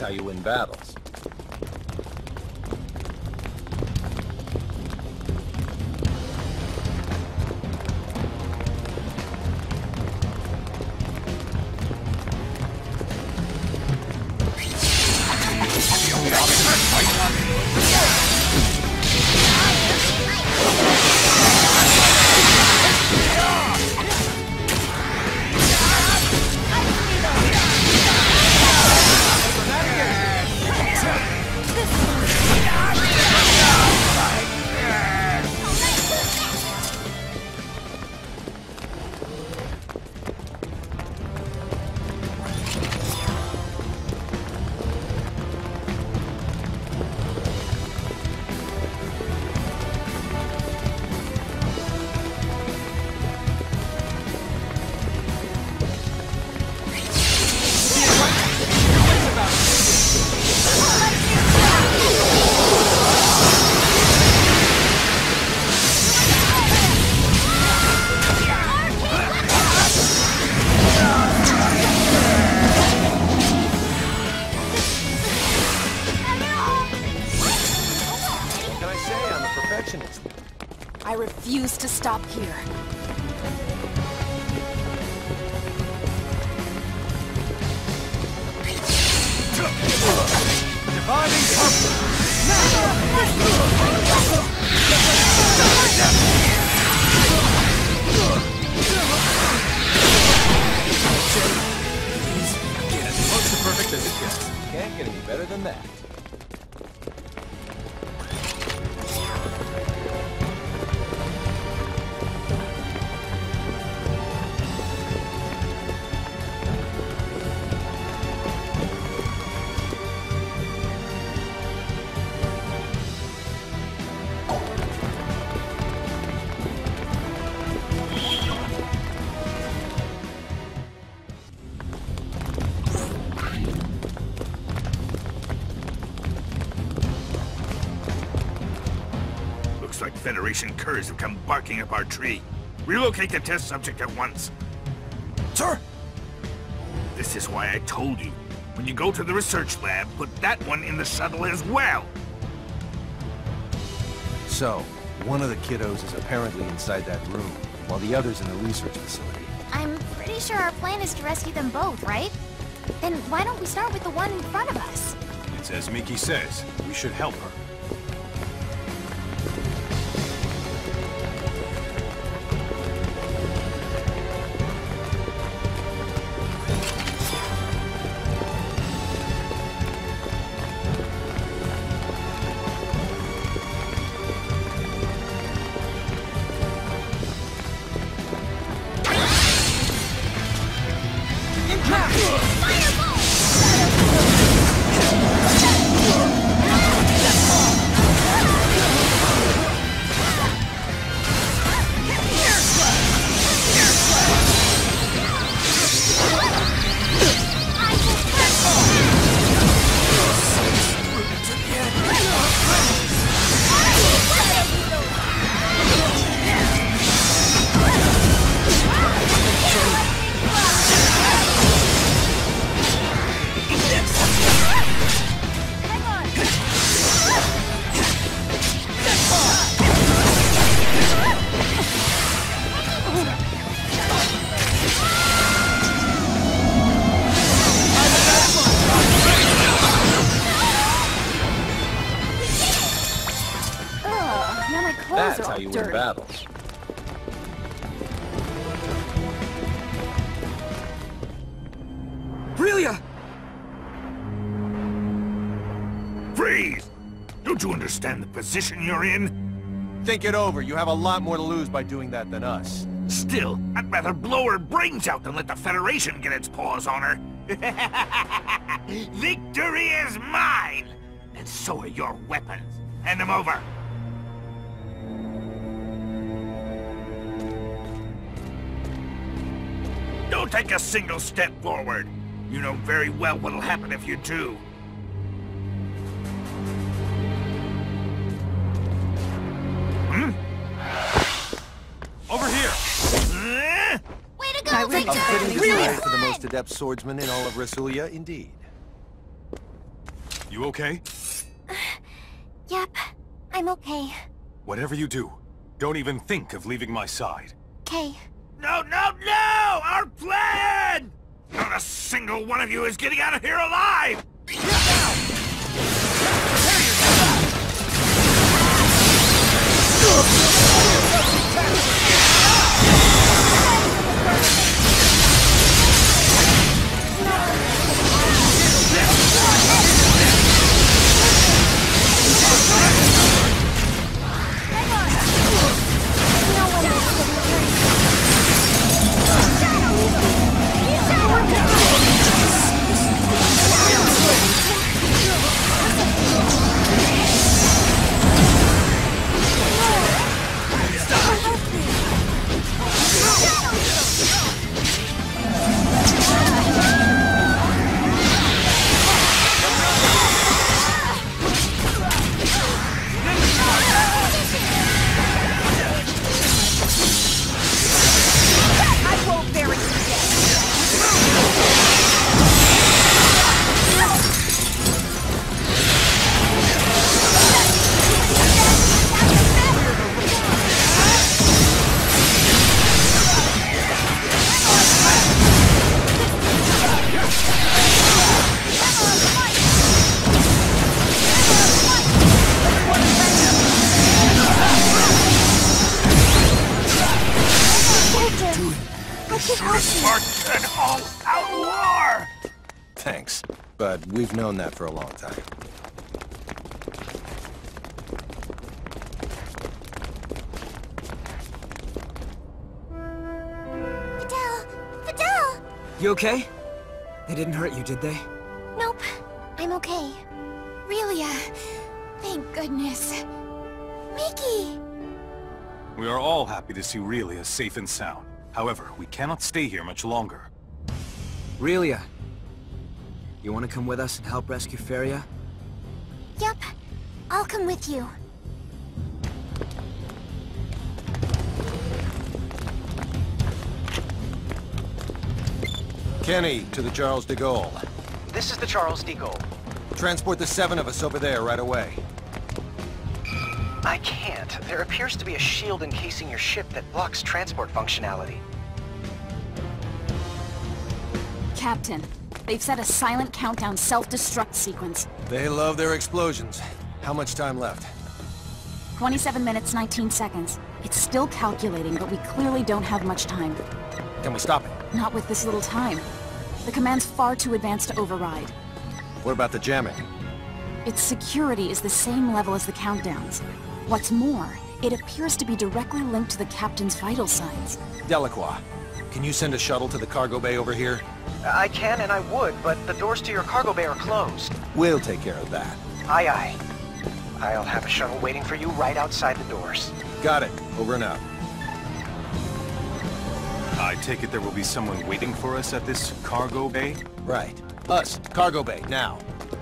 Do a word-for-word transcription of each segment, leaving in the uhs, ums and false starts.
how you win battles. I refuse to stop here. Dividing purpose! Get as close to perfect as it gets. Can't get any better than that. Like Federation curs have come barking up our tree. Relocate the test subject at once. Sir! This is why I told you. When you go to the research lab, put that one in the shuttle as well. So, one of the kiddos is apparently inside that room, while the other's in the research facility. I'm pretty sure our plan is to rescue them both, right? Then why don't we start with the one in front of us? It's as Miki says. We should help her. That's how you win battles. Relia! Freeze! Don't you understand the position you're in? Think it over. You have a lot more to lose by doing that than us. Still, I'd rather blow her brains out than let the Federation get its paws on her. Victory is mine! And so are your weapons. Hand them over. Don't take a single step forward. You know very well what'll happen if you do. Hmm? Over here! Uh? Way to go, Victor! A fitting Really? display for the most adept swordsman in all of Rasulia, indeed. You okay? Yep, I'm okay. Whatever you do, don't even think of leaving my side. Okay. No, no, no! Our plan! Not a single one of you is getting out of here alive! An all-out war! Thanks, but we've known that for a long time. Fidel! Fidel! You okay? They didn't hurt you, did they? Nope, I'm okay. Really, uh, thank goodness. Mickey! We are all happy to see Relia safe and sound. However, we cannot stay here much longer. Relia, you want to come with us and help rescue Feria? Yep, I'll come with you. Kenny, to the Charles de Gaulle. This is the Charles de Gaulle. Transport the seven of us over there right away. I can't. There appears to be a shield encasing your ship that blocks transport functionality. Captain, they've set a silent countdown self-destruct sequence. They love their explosions. How much time left? twenty-seven minutes, nineteen seconds. It's still calculating, but we clearly don't have much time. Can we stop it? Not with this little time. The command's far too advanced to override. What about the jamming? Its security is the same level as the countdowns. What's more, it appears to be directly linked to the captain's vital signs. Delacroix, can you send a shuttle to the cargo bay over here? I can and I would, but the doors to your cargo bay are closed. We'll take care of that. Aye, aye. I'll have a shuttle waiting for you right outside the doors. Got it. Over and out. I take it there will be someone waiting for us at this cargo bay? Right. Us. Cargo bay, now.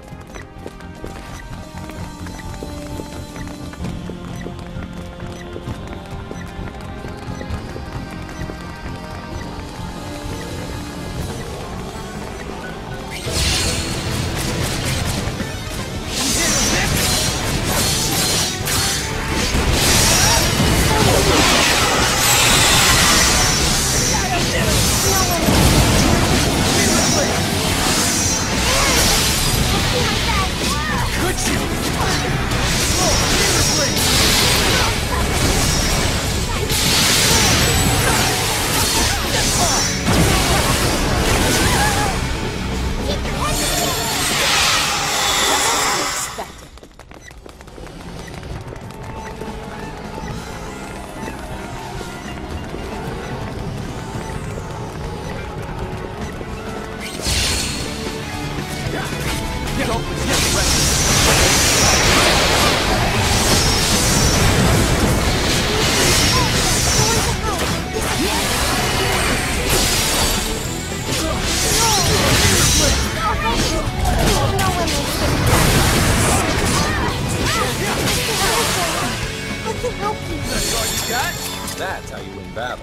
That's how you win battles.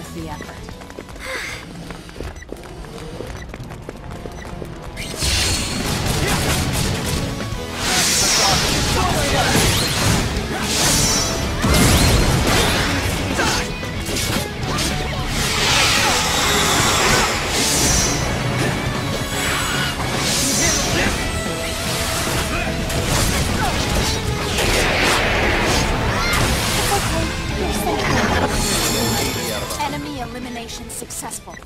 worth the effort. Enemy elimination successful.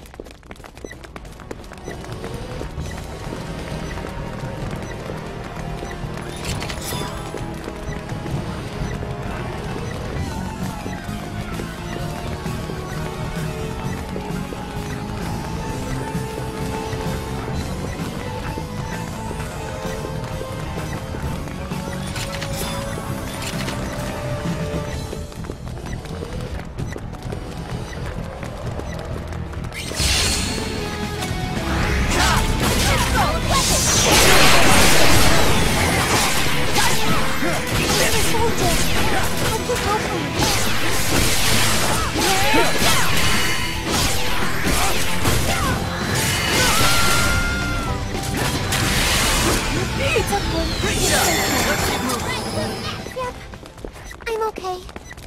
Yep, I'm okay.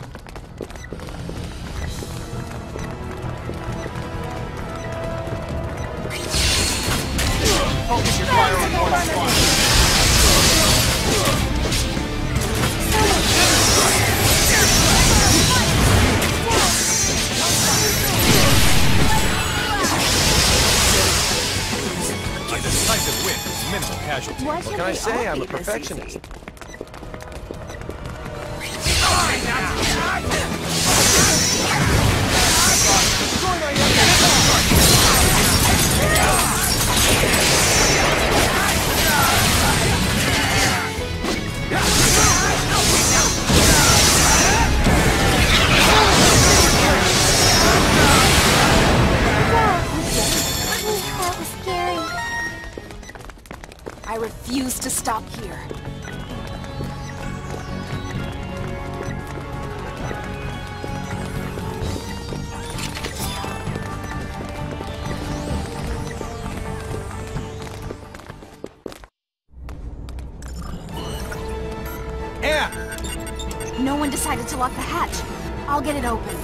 Focus your fire on one squad. A decisive win with minimal casualties. Why What can't can I we say? all I'm be a this perfectionist. easy? That was scary. I refuse to stop here. Yeah! No one decided to lock the hatch. I'll get it open.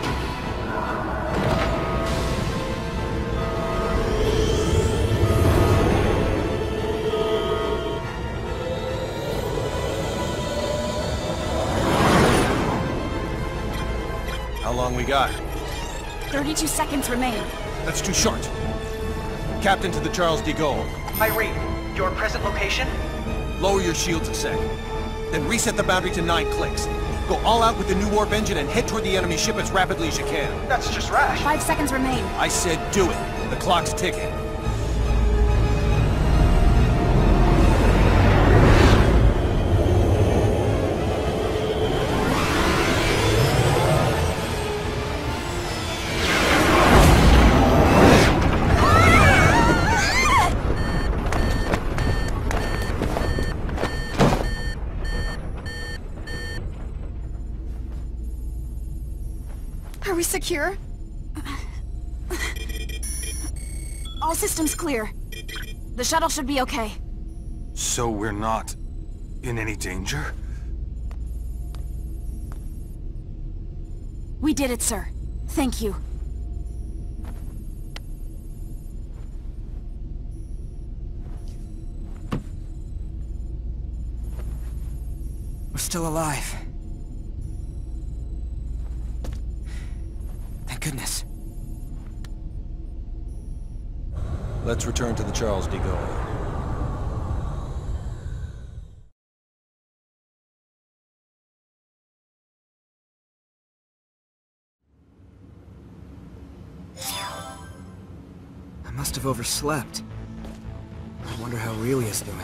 How long we got? thirty-two seconds remain. That's too short. Captain to the Charles de Gaulle. Irene, your present location? Lower your shields a sec. Then reset the boundary to nine clicks. Go all out with the new warp engine and head toward the enemy ship as rapidly as you can. That's just rash. Five seconds remain. I said do it. The clock's ticking. Are we secure? All systems clear. The shuttle should be okay. So we're not in any danger? We did it, sir. Thank you. We're still alive. Thank goodness. Let's return to the Charles de Gaulle. I must have overslept. I wonder how Aurelia's doing.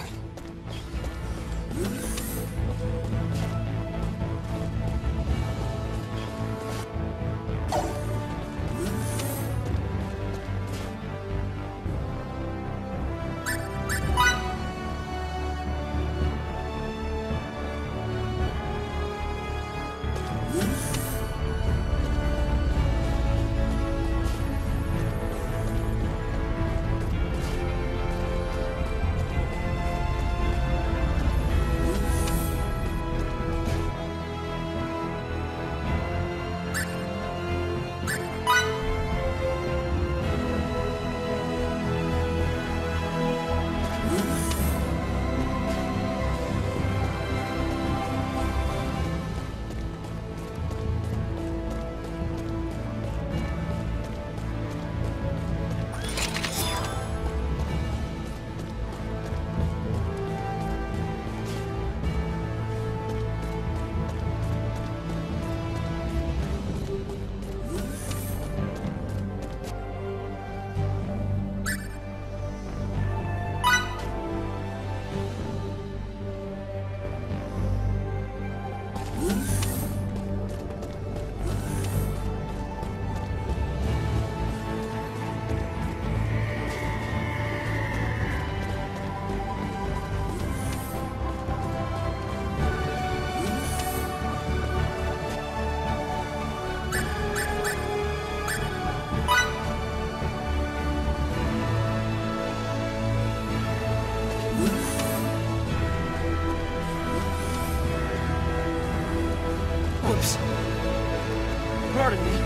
Whoops. Pardon me.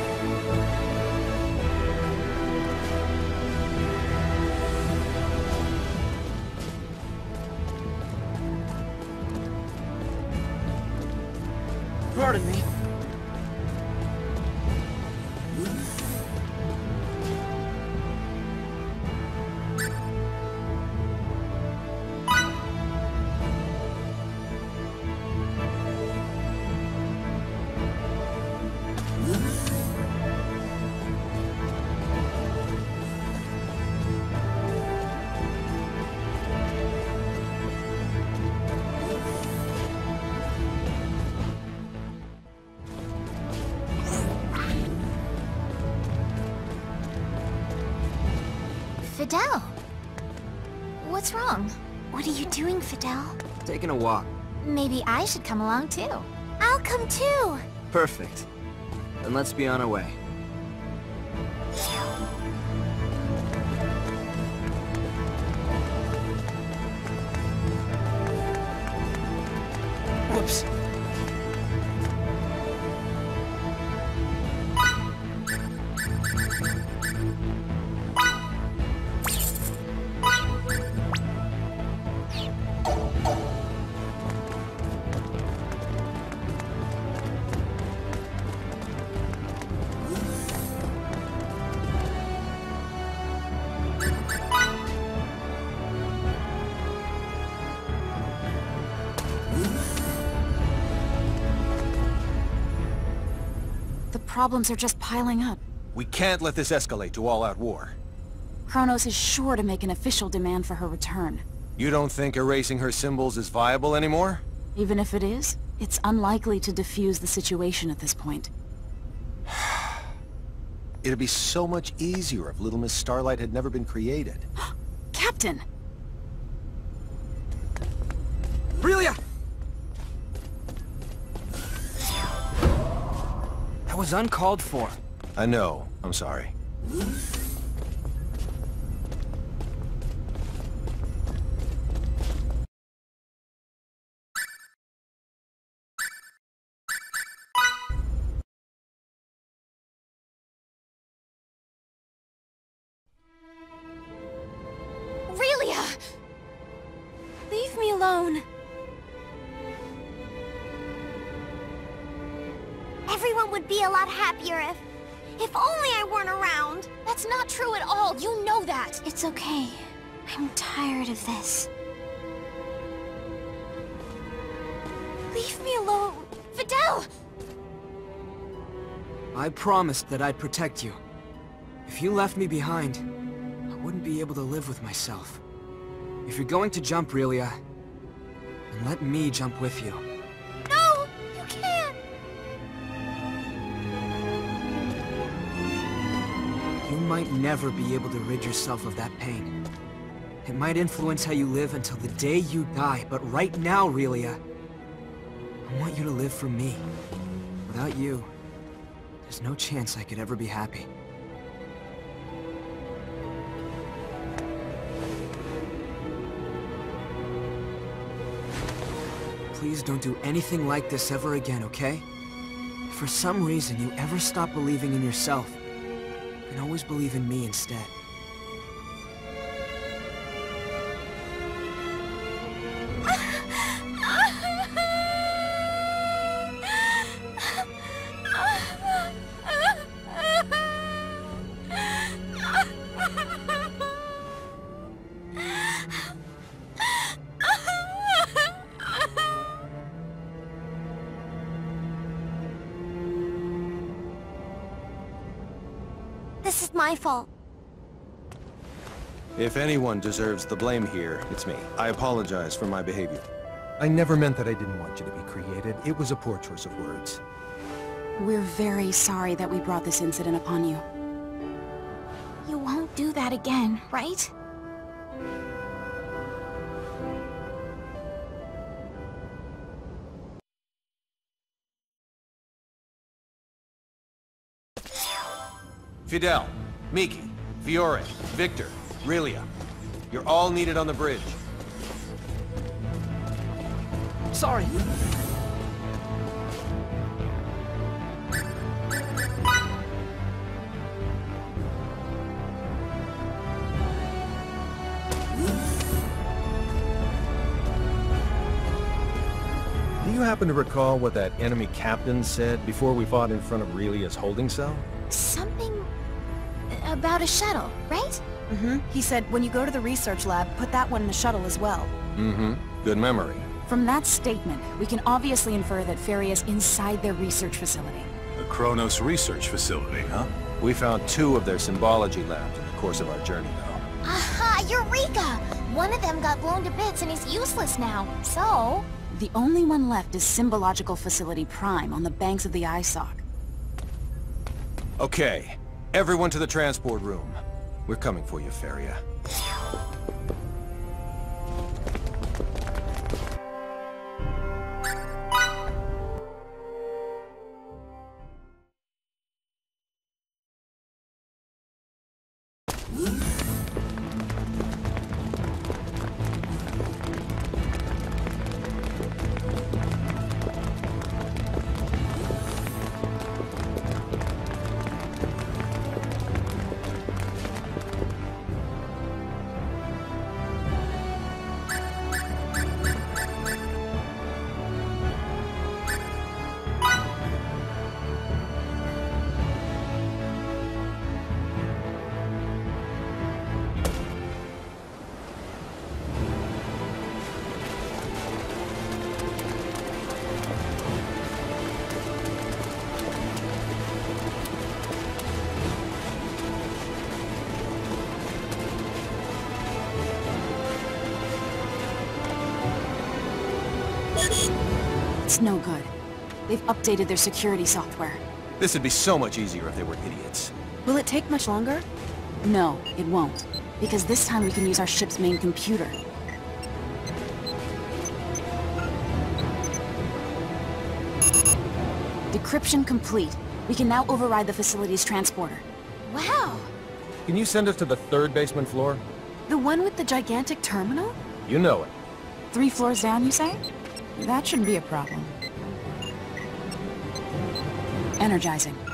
Pardon me. Fidel! What's wrong? What are you doing, Fidel? Taking a walk. Maybe I should come along too. I'll come too! Perfect. Then let's be on our way. Whoops. Problems are just piling up. We can't let this escalate to all-out war. Kronos is sure to make an official demand for her return. You don't think erasing her symbols is viable anymore? Even if it is, it's unlikely to defuse the situation at this point. It'd be so much easier if Little Miss Starlight had never been created. Captain! Aurelia! That was uncalled for. I know. I'm sorry. Aurelia! Leave me alone. Everyone would be a lot happier if... If only I weren't around. That's not true at all. You know that. It's okay. I'm tired of this. Leave me alone. Fidel! I promised that I'd protect you. If you left me behind, I wouldn't be able to live with myself. If you're going to jump, Aurelia, then let me jump with you. No! You can't! You might never be able to rid yourself of that pain. It might influence how you live until the day you die, but right now, Aurelia, I want you to live for me. Without you, there's no chance I could ever be happy. Please don't do anything like this ever again, okay? If for some reason you ever stop believing in yourself, you can always believe in me instead. This is my fault. If anyone deserves the blame here, it's me. I apologize for my behavior. I never meant that I didn't want you to be created. It was a poor choice of words. We're very sorry that we brought this incident upon you. You won't do that again, right? Fidel, Miki, Fiore, Victor, Aurelia. You're all needed on the bridge. Sorry. Do you happen to recall what that enemy captain said before we fought in front of Relia's holding cell? Something about a shuttle, right? Mm-hmm. He said, when you go to the research lab, put that one in the shuttle as well. Mm-hmm. Good memory. From that statement, we can obviously infer that Ferry is inside their research facility. The Kronos research facility, huh? We found two of their symbology labs in the course of our journey, though. Aha! Eureka! One of them got blown to bits and is useless now, so... The only one left is Symbological Facility Prime on the banks of the I S O C. Okay, everyone to the transport room. We're coming for you, Feria. It's no good. They've updated their security software. This would be so much easier if they were idiots. Will it take much longer? No, it won't. Because this time we can use our ship's main computer. Decryption complete. We can now override the facility's transporter. Wow! Can you send us to the third basement floor? The one with the gigantic terminal? You know it. Three floors down, you say? That shouldn't be a problem. Energizing.